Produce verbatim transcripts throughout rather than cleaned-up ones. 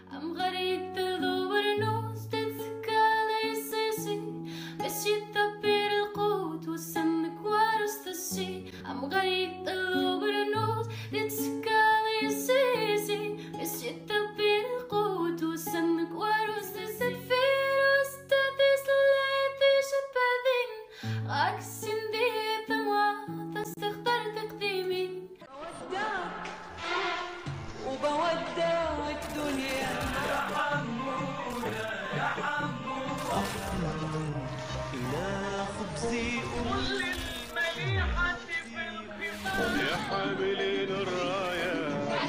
I'm غريب تدور نوز تتكالي سيسي بس يتبير القوت والسمك وارست السي I'm غريب تدور نوز تتكالي سيسي بس يتبير القوت والسمك وارست السفير واستدس ليتي شبابين عكسين دي ثمات استختار تقديمي بودعك وبودع الدنيا يا حمودة يا حمودة إلى خبزي كل المليحة في الخطاب يا حاملين الراية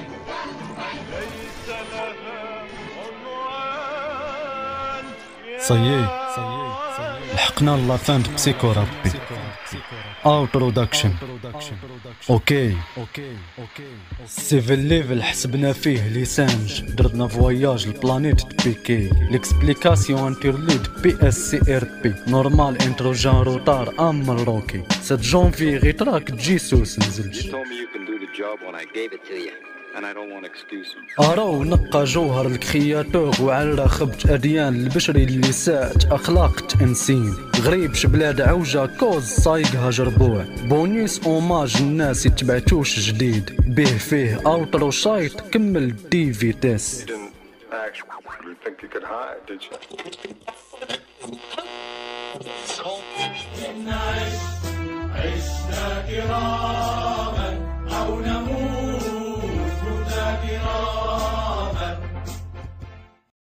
ليس لها عنوان صيي لحقنا لافان د بسيكورابي اوتروداكشن اوكي سيفل ليفل حسبنا فيه ليسانج درنا فواياج البلانيت بيكي ليكسبليكاسيون انترلود بي اس سي ار بي نورمال انترو جان روتار ام روكي سات جونفي غي تراك جيسوس نزلش أراو نقى جوهر الكرياتور وعلى خبج أديان البشري اللي سات أخلاق تأنسين غريب شبلاد عوجة كوز صايقها جربوع بونيس أوماج الناس يتبعتوش جديد به فيه أوترو شايط كمل دي فيتاس عشنا كرام